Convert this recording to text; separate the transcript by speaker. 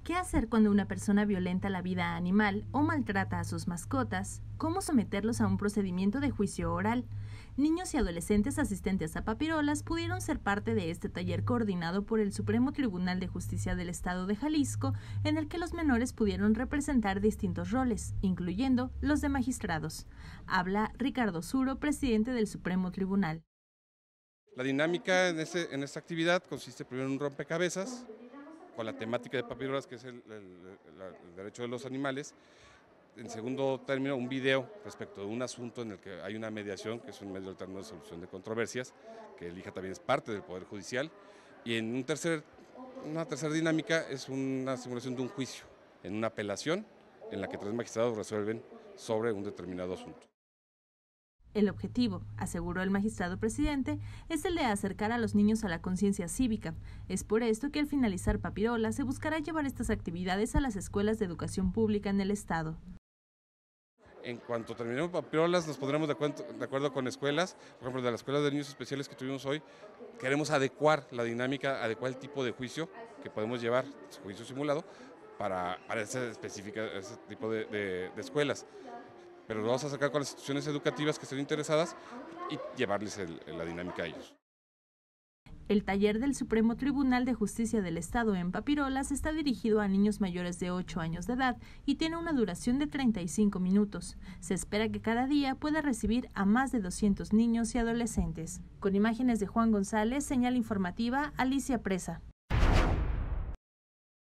Speaker 1: ¿Qué hacer cuando una persona violenta la vida animal o maltrata a sus mascotas? ¿Cómo someterlos a un procedimiento de juicio oral? Niños y adolescentes asistentes a papirolas pudieron ser parte de este taller coordinado por el Supremo Tribunal de Justicia del Estado de Jalisco, en el que los menores pudieron representar distintos roles, incluyendo los de magistrados. Habla Ricardo Zuro, presidente del Supremo Tribunal.
Speaker 2: La dinámica en esta actividad consiste primero en un rompecabezas, con la temática de papirolas, que es el derecho de los animales. En segundo término, un video respecto de un asunto en el que hay una mediación, que es un medio alterno de solución de controversias, que el IJA también es parte del Poder Judicial. Y en una tercera dinámica es una simulación de un juicio, en una apelación en la que 3 magistrados resuelven sobre un determinado asunto.
Speaker 1: El objetivo, aseguró el magistrado presidente, es el de acercar a los niños a la conciencia cívica. Es por esto que al finalizar Papirola se buscará llevar estas actividades a las escuelas de educación pública en el estado.
Speaker 2: En cuanto terminemos Papirolas, nos pondremos de acuerdo con escuelas. Por ejemplo, de las escuelas de niños especiales que tuvimos hoy, queremos adecuar la dinámica, adecuar el tipo de juicio que podemos llevar, juicio simulado, para ese tipo de escuelas. Pero nos vamos a acercar con las instituciones educativas que estén interesadas y llevarles la dinámica a ellos.
Speaker 1: El taller del Supremo Tribunal de Justicia del Estado en Papirolas está dirigido a niños mayores de 8 años de edad y tiene una duración de 35 minutos. Se espera que cada día pueda recibir a más de 200 niños y adolescentes. Con imágenes de Juan González, señal informativa, Alicia Presa.